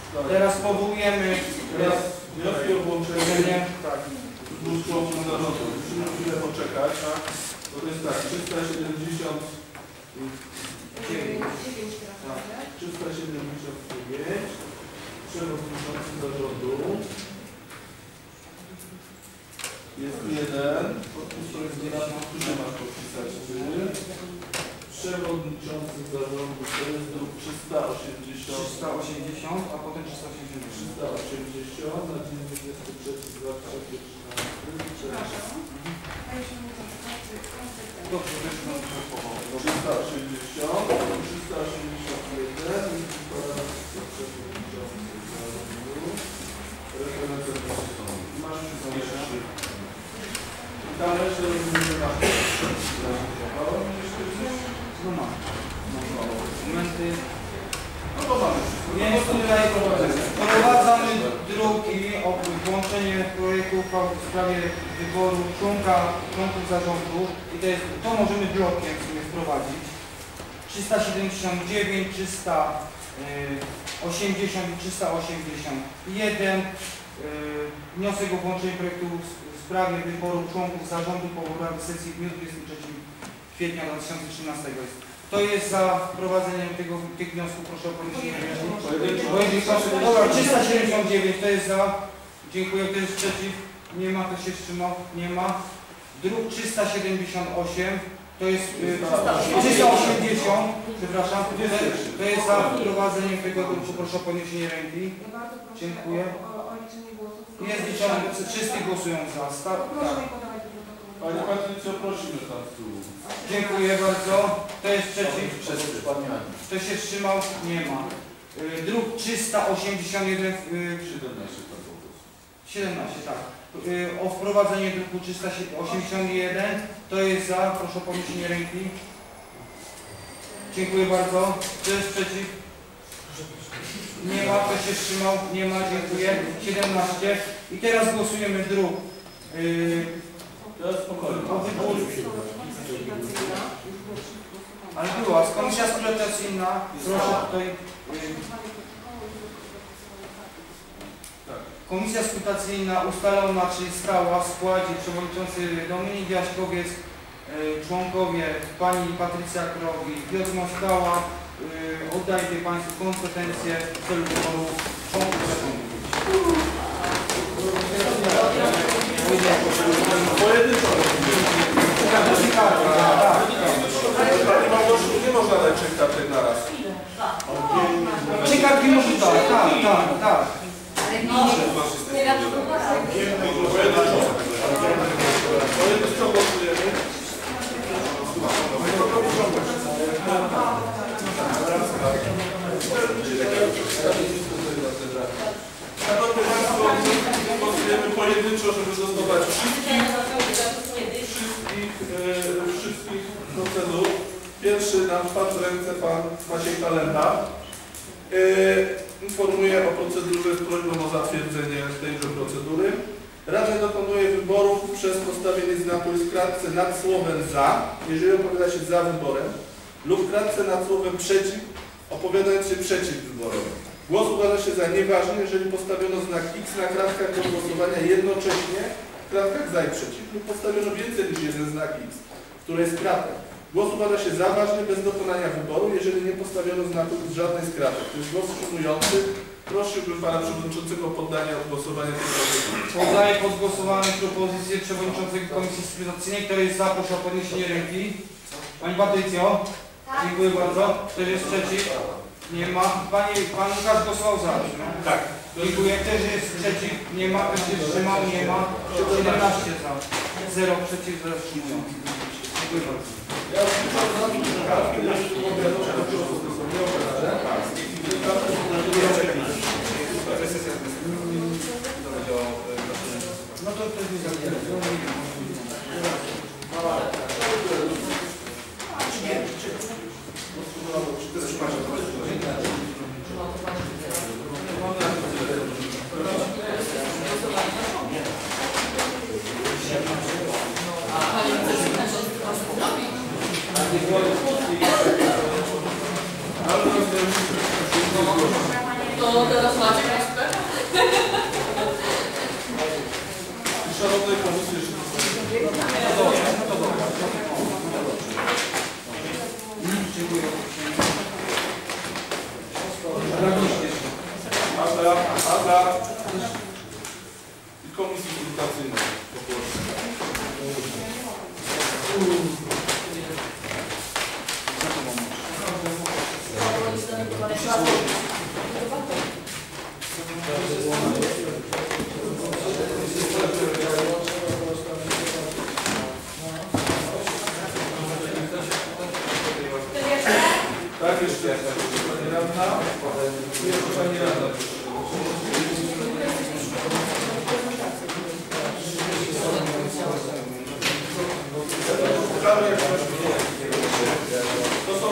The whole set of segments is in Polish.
Teraz powołujemy wnioski o włączenie. Tak. Dwóch członków zarządu. Musimy chwilę poczekać, tak? Bo to jest tak, 379. 379. Przewodniczący zarządu. Jest jeden. Podpis to jest nie masz podpisać. Przewodniczący zarządu to jest druk 380, a potem 380. na dzień 23 2013. Dobrze, to jest 380, 381 masz jeszcze. Tam jeszcze nie masz. No mam. Dokumenty. No to mamy. Więc tutaj wprowadzamy druki o włączenie projektu uchwały w sprawie wyboru członków zarządu i to możemy blokiem sobie wprowadzić. 379, 380 i 381. Wniosek o włączenie projektu w sprawie wyboru członków zarządu powołanych sesji w dniu 23 kwietnia 2013 jest. To jest za wprowadzeniem tych wniosków, proszę o podniesienie ręki. 379 to jest za. Dziękuję, to jest przeciw. Nie ma, to się wstrzymał. Nie ma. Druk 378 to jest 380, przepraszam. To jest za wprowadzeniem tego druku, proszę o podniesienie ręki. Dziękuję. Jest liczone, wszyscy głosują za. Panie Patrycjo, prosimy tam z tyłu. Dziękuję bardzo. To jest przeciw? Kto się wstrzymał? Nie ma. Druk 381. 17, tak. O wprowadzenie druku 381. To jest za. Proszę o podniesienie ręki. Dziękuję bardzo. Kto jest przeciw? Nie ma. Kto się wstrzymał? Nie ma. Dziękuję. 17. I teraz głosujemy druk. Teraz spokojnie. Ale była, komisja skrutacyjna, proszę tutaj. Komisja skrutacyjna ustalona, czyli stała w składzie przewodniczący Dominik Jaśkowiec, członkowie pani Patrycja Krowi, Piotr Moskała. Oddaję Państwu kompetencje w celu wyboru członków zarządu. Nie można dać 3 kartek na raz. 3 kartki może tak. Pojedynczo głosujemy. Szanowni Państwo, głosujemy pojedynczo, żeby stosować wszystkich procedur. Pierwszy nam wpadł w ręce pan Maciej Kalenda. Informuję o procedurze z prośbą o zatwierdzenie tejże procedury. Rada dokonuje wyborów przez postawienie znaku w kratce nad słowem za, jeżeli opowiada się za wyborem, lub w kratce nad słowem przeciw, opowiadając się przeciw wyborowi. Głos uważa się za nieważny, jeżeli postawiono znak X na kratkach do głosowania jednocześnie w kratkach za i przeciw, lub postawiono więcej niż jeden znak X, który jest kratek. Głos uważa się za ważny bez dokonania wyboru, jeżeli nie postawiono znaku z żadnej z kratek. To jest głos wstrzymujący. Prosiłbym pana przewodniczącego o poddanie od głosowania tej propozycji. Poddaję pod głosowanie propozycję przewodniczącego Komisji Skrutacyjnej. Kto jest za, proszę o podniesienie ręki. Pani Patrycjo? Tak. Dziękuję bardzo. Kto jest przeciw? Nie ma. Pan Łukasz głosował za. Tak. Dziękuję. Kto jest przeciw? Nie ma. Kto się wstrzymał? Nie ma. 17 za. 0 przeciw, 0 wstrzymujących. Dziękuję bardzo. Ja no to nie zabieramy. Ale No, teraz macie proste. Szanownej komisji jeszcze Dziękuję. Ada i komisji konsultacyjnej po Polsce. Tak, jeszcze pani radna. Jeszcze pani radna. To są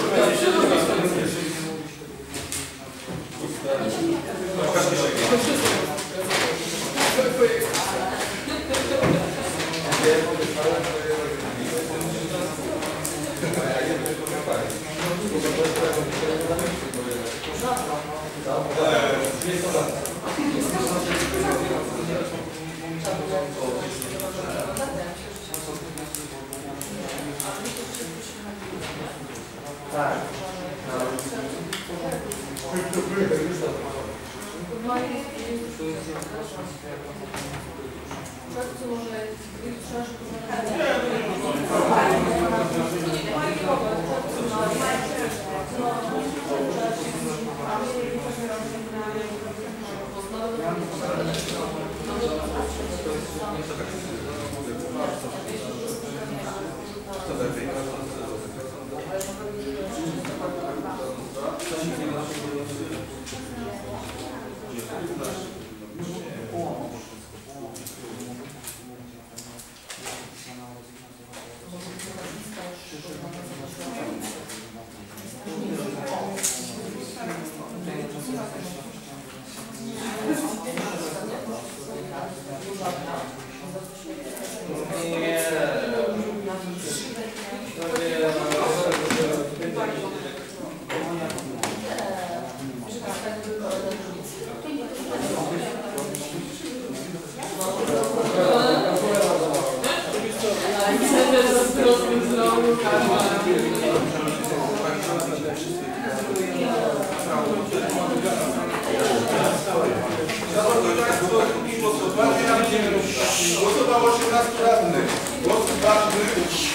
Głosowało 18 radnych. Głosów ważnych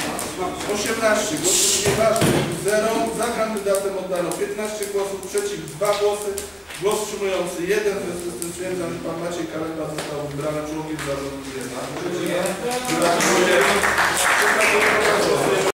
18. Głosów nieważnych 0. Za kandydatem oddano 15 głosów. Przeciw 2 głosy. Głos wstrzymujący 1. W związku z tym stwierdzam, że pan Maciej Kaleba został wybrany członkiem zarządu.